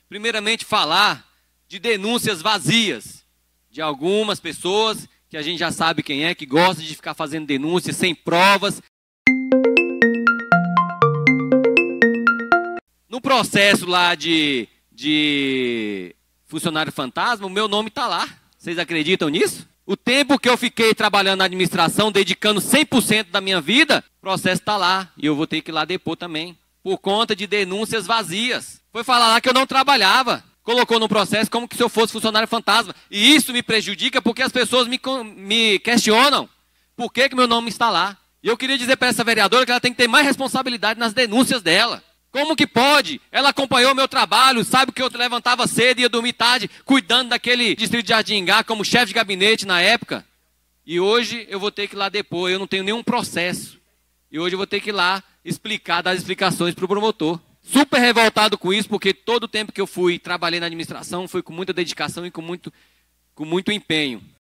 primeiramente falar de denúncias vazias de algumas pessoas que a gente já sabe quem é, que gosta de ficar fazendo denúncias sem provas. No processo lá de funcionário fantasma, o meu nome está lá. Vocês acreditam nisso? O tempo que eu fiquei trabalhando na administração, dedicando 100% da minha vida, o processo está lá. E eu vou ter que ir lá depor também. Por conta de denúncias vazias. Foi falar lá que eu não trabalhava. Colocou no processo como se eu fosse funcionário fantasma. E isso me prejudica porque as pessoas me questionam. Por que meu nome está lá? E eu queria dizer para essa vereadora que ela tem que ter mais responsabilidade nas denúncias dela. Como que pode? Ela acompanhou meu trabalho, sabe que eu levantava cedo e ia dormir tarde, cuidando daquele distrito de Jardingá como chefe de gabinete na época. E hoje eu vou ter que ir lá depor, eu não tenho nenhum processo. E hoje eu vou ter que ir lá explicar, dar explicações para o promotor. Super revoltado com isso, porque todo o tempo que eu trabalhei na administração, foi com muita dedicação e com muito empenho.